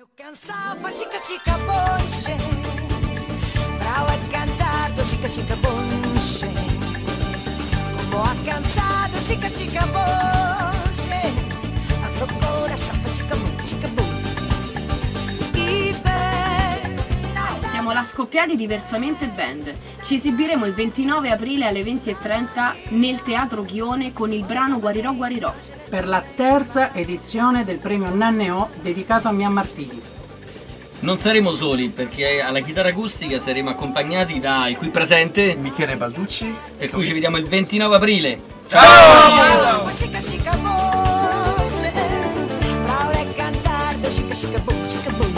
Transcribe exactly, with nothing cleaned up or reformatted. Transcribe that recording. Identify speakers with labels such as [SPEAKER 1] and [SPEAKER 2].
[SPEAKER 1] Eu cansava, chica, chica, bonche. Bravo a cantar, chica, chica, bonche. Como ha cansado, chica, chica, bonche. A procura, sapa, chica, boom, chica, boom.
[SPEAKER 2] Siamo la Scoppiati Diversamente Band. Ci esibiremo il ventinove aprile alle venti e trenta nel Teatro Ghione con il brano Guarirò Guarirò,
[SPEAKER 3] per la terza edizione del premio Nanneo dedicato a Mia Martini.
[SPEAKER 4] Non saremo soli, perché alla chitarra acustica saremo accompagnati da il qui presente
[SPEAKER 5] Michele Balducci,
[SPEAKER 4] per cui ci vediamo il ventinove aprile.
[SPEAKER 5] Ciao!
[SPEAKER 1] Ciao!